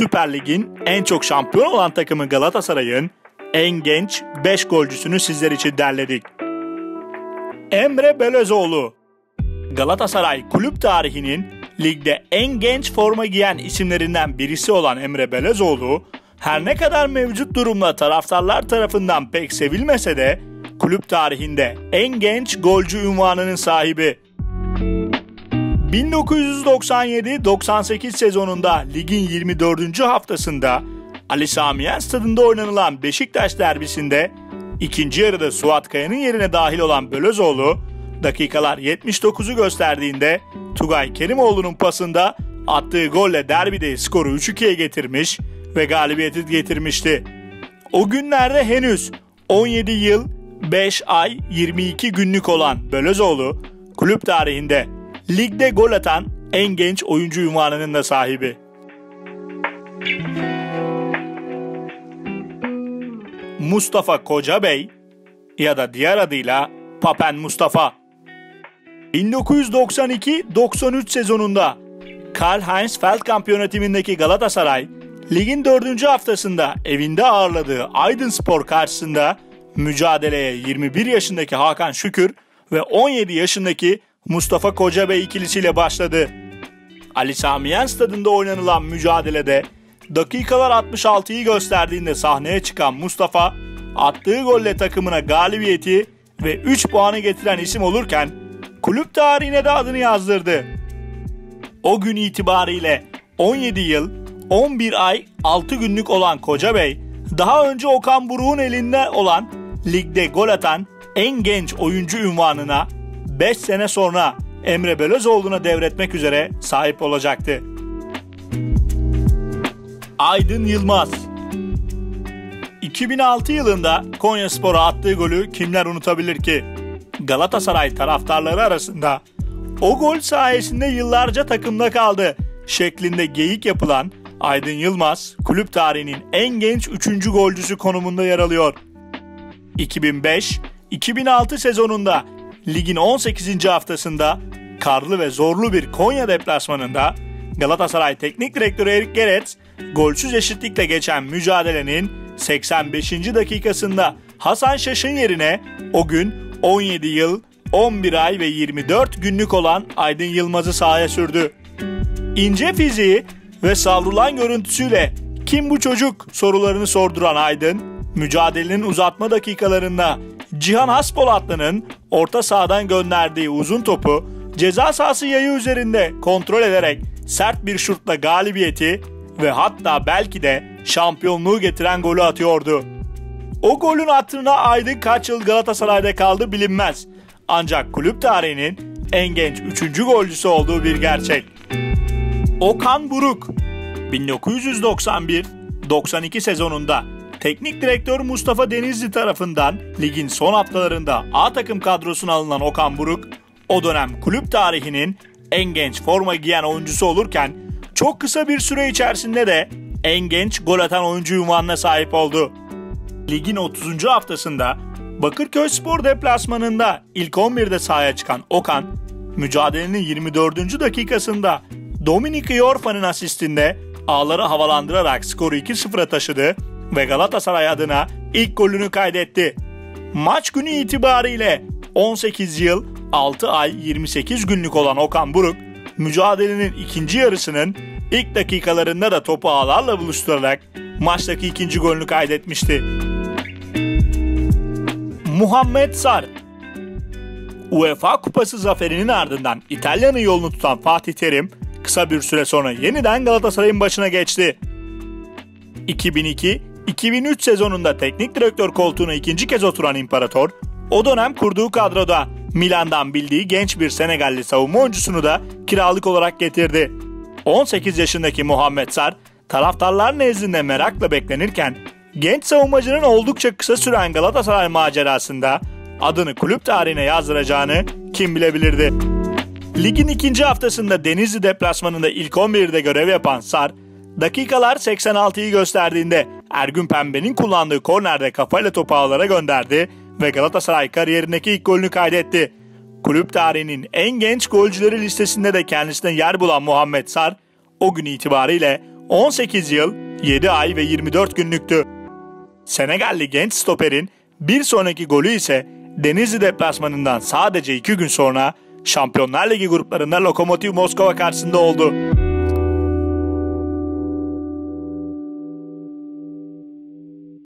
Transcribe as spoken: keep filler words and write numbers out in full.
Süper Lig'in en çok şampiyon olan takımı Galatasaray'ın en genç beş golcüsünü sizler için derledik. Emre Belözoğlu. Galatasaray kulüp tarihinin ligde en genç forma giyen isimlerinden birisi olan Emre Belözoğlu, her ne kadar mevcut durumda taraftarlar tarafından pek sevilmese de kulüp tarihinde en genç golcü unvanının sahibi. bin dokuz yüz doksan yedi doksan sekiz sezonunda ligin yirmi dördüncü haftasında Ali Sami Yen stadında oynanılan Beşiktaş derbisinde ikinci yarıda Suat Kaya'nın yerine dahil olan Belözoğlu dakikalar yetmiş dokuzu gösterdiğinde Tugay Kerimoğlu'nun pasında attığı golle derbide skoru üç ikiye getirmiş ve galibiyeti getirmişti. O günlerde henüz on yedi yıl beş ay yirmi iki günlük olan Belözoğlu kulüp tarihinde ligde gol atan en genç oyuncu unvanının da sahibi. Mustafa Kocabey ya da diğer adıyla Papen Mustafa. bin dokuz yüz doksan iki doksan üç sezonunda Karl-Heinz Feldkamp yönetimindeki Galatasaray, ligin dördüncü haftasında evinde ağırladığı Aydınspor karşısında mücadeleye yirmi bir yaşındaki Hakan Şükür ve on yedi yaşındaki Mustafa Kocabey ikilisiyle başladı. Ali Sami Yen stadında oynanılan mücadelede dakikalar altmış altıyı gösterdiğinde sahneye çıkan Mustafa, attığı golle takımına galibiyeti ve üç puanı getiren isim olurken kulüp tarihine de adını yazdırdı. O gün itibariyle on yedi yıl on bir ay altı günlük olan Kocabey, daha önce Okan Buruk'un elinde olan ligde gol atan en genç oyuncu unvanına beş sene sonra Emre Belözoğlu'na devretmek üzere sahip olacaktı. Aydın Yılmaz. iki bin altı yılında Konyaspor'a attığı golü kimler unutabilir ki? Galatasaray taraftarları arasında "o gol sayesinde yıllarca takımda kaldı" şeklinde geyik yapılan Aydın Yılmaz, kulüp tarihinin en genç üçüncü golcüsü konumunda yer alıyor. iki bin beş iki bin altı sezonunda ligin on sekizinci haftasında karlı ve zorlu bir Konya deplasmanında Galatasaray Teknik Direktörü Erik Gerets, golsüz eşitlikle geçen mücadelenin seksen beşinci dakikasında Hasan Şaş'ın yerine o gün on yedi yıl on bir ay ve yirmi dört günlük olan Aydın Yılmaz'ı sahaya sürdü. İnce fiziği ve savrulan görüntüsüyle "kim bu çocuk" sorularını sorduran Aydın, mücadelenin uzatma dakikalarında Cihan Haspolatlı'nın orta sahadan gönderdiği uzun topu ceza sahası yayı üzerinde kontrol ederek sert bir şutla galibiyeti ve hatta belki de şampiyonluğu getiren golü atıyordu. O golün hatırına Aydın kaç yıl Galatasaray'da kaldı bilinmez. Ancak kulüp tarihinin en genç üçüncü golcüsü olduğu bir gerçek. Okan Buruk. bin dokuz yüz doksan bir doksan iki sezonunda Teknik Direktör Mustafa Denizli tarafından ligin son haftalarında A takım kadrosuna alınan Okan Buruk, o dönem kulüp tarihinin en genç forma giyen oyuncusu olurken çok kısa bir süre içerisinde de en genç gol atan oyuncu unvanına sahip oldu. Ligin otuzuncu haftasında Bakırköyspor deplasmanında ilk on birde sahaya çıkan Okan, mücadelenin yirmi dördüncü dakikasında Dominik Iorfa'nın asistinde ağları havalandırarak skoru iki sıfıra taşıdı ve Galatasaray adına ilk golünü kaydetti. Maç günü itibariyle on sekiz yıl altı ay yirmi sekiz günlük olan Okan Buruk, mücadelenin ikinci yarısının ilk dakikalarında da topu ağlarla buluşturarak maçtaki ikinci golünü kaydetmişti. Muhammed Sar. UEFA Kupası zaferinin ardından İtalya'nın yolunu tutan Fatih Terim, kısa bir süre sonra yeniden Galatasaray'ın başına geçti. iki bin iki iki bin üç sezonunda teknik direktör koltuğuna ikinci kez oturan İmparator, o dönem kurduğu kadroda Milan'dan bildiği genç bir Senegalli savunma oyuncusunu da kiralık olarak getirdi. on sekiz yaşındaki Muhammed Sar, taraftarlar nezdinde merakla beklenirken, genç savunmacının oldukça kısa süren Galatasaray macerasında adını kulüp tarihine yazdıracağını kim bilebilirdi. Ligin ikinci haftasında Denizli deplasmanında ilk on birde görev yapan Sar, dakikalar seksen altıyı gösterdiğinde Ergün Pembe'nin kullandığı kornerde kafayla topu ağlara gönderdi ve Galatasaray kariyerindeki ilk golünü kaydetti. Kulüp tarihinin en genç golcüleri listesinde de kendisine yer bulan Muhammed Sar, o gün itibariyle on sekiz yıl, yedi ay ve yirmi dört günlüktü. Senegalli genç stoperin bir sonraki golü ise Denizli deplasmanından sadece iki gün sonra Şampiyonlar Ligi gruplarında Lokomotiv Moskova karşısında oldu.